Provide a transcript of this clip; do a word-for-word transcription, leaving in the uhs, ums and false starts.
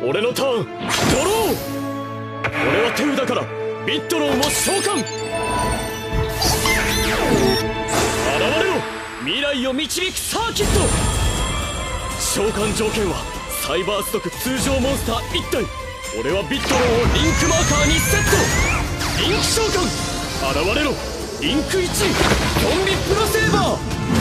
俺のターンドロー。俺は手札からビットロンを召喚。現れろ未来を導くサーキット。召喚条件はサイバーストク通常モンスターいち体。俺はビットロンをリンクマーカーにセット。リンク召喚。現れろリンクいちゾンビプロセーバー。